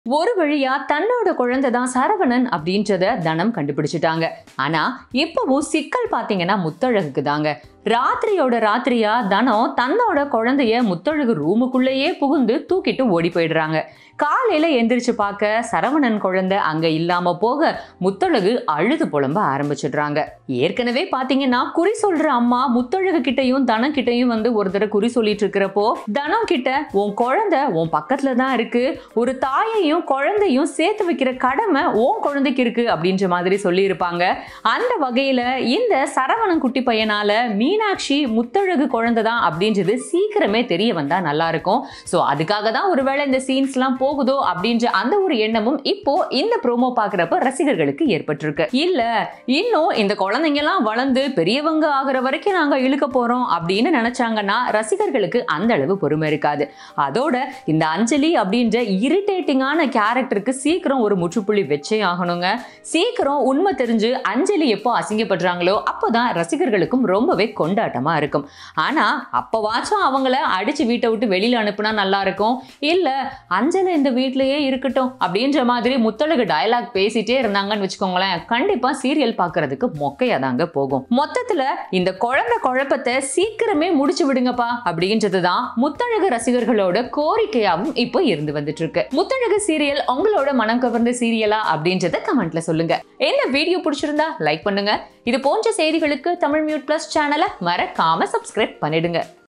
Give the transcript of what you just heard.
ஒரு வழியா தன்னோட குழந்தை தான் சரவணன் அப்படின்றத தனம் கண்டுபிடிச்சிட்டாங்க. ஆனா இப்பவும் சிக்கல் பாத்தீங்கன்னா முத்தழகுக்கு தாங்க. ராத்திரியோட ராத்திரியா தனம் தன்னோட குழந்தைய முத்தழகு ரூமுக்குள்ளேயே புகுந்து தூக்கிட்டு ஓடி போயிடுறாங்க. காலையில எந்திரிச்சு பார்க்க சரவணன் குழந்தை அங்க இல்லாம போக முத்தழகு அழுது புலம்ப ஆரம்பிச்சிடுறாங்க. ஏற்கனவே பாத்தீங்கன்னா குறி சொல்ற அம்மா முத்தழகு கிட்டையும் தனம் கிட்டையும் வந்து ஒரு தடவை குறி சொல்லிட்டு இருக்கிறப்போ தனம் கிட்ட உன் குழந்தை உன் பக்கத்துல தான் இருக்கு, ஒரு தாயையும் குழந்தையும் சேர்த்து வைக்கிற கடமை உன் குழந்தைக்கு இருக்கு அப்படின்ற மாதிரி சொல்லி இருப்பாங்க. அந்த வகையில இந்த சரவணன் குட்டி பையனால மீனாட்சி முத்தழகு குழந்தை தான் அப்படின்றது சீக்கிரமே தெரிய வந்தா நல்லா இருக்கும். சோ அதுக்காக தான் ஒருவேளை இந்த சீன்ஸ் எல்லாம் போகுதோ அப்படின்ற அந்த ஒரு எண்ணமும் இப்போ இந்த ப்ரோமோ பாக்குறப்ப ரசிகர்களுக்கு ஏற்பட்டிருக்கு. இல்ல இன்னும் இந்த குழந்தைங்க எல்லாம் வளர்ந்து பெரியவங்க ஆகிற வரைக்கும் நாங்க இழுக்க போறோம் அப்படின்னு நினைச்சாங்கன்னா ரசிகர்களுக்கு அந்த அளவு பொறுமை இருக்காது. அதோட இந்த அஞ்சலி அப்படின்ற இரிட்டேட்டிங்கான கேரக்டருக்கு சீக்கிரம் ஒரு முற்றுப்புள்ளி வச்சே ஆகணுங்க. சீக்கிரம் உண்மை தெரிஞ்சு அஞ்சலி எப்போ அசிங்கப்படுறாங்களோ அப்போதான் ரசிகர்களுக்கும் ரொம்பவே கொண்டாட்டமா இருக்கும். ஆனா அப்பவாச்சும் அவங்கள அடிச்சு வீட்டை விட்டு வெளியில அனுப்புனா நல்லா இருக்கும். இல்ல அஞ்சலி இந்த வீட்லயே இருக்கட்டும் அப்படின்ற மாதிரி முத்தழகு டயலாக் பேசிட்டே இருந்தாங்கன்னு வச்சுக்கோங்களேன், கண்டிப்பா சீரியல் பாக்குறதுக்கு மொக்கையா தாங்க போகும். மொத்தத்துல இந்த குழந்தை குழப்பத்தை சீக்கிரமே முடிச்சு விடுங்கப்பா அப்படின்றதுதான் முத்தழகு ரசிகர்களோட கோரிக்கையாவும் இப்போ இருந்து வந்துட்டு இருக்கு. முத்தழகு சீரியல் உங்களோட மனம் கவர்ந்த சீரியலா அப்படின்றத கமெண்ட்ல சொல்லுங்க. என்ன வீடியோ பிடிச்சிருந்தா லைக் பண்ணுங்க. இது போன்ற செய்திகளுக்கு தமிழ் மியூட் பிளஸ் சேனலை மறக்காம சப்ஸ்கிரைப் பண்ணிடுங்க.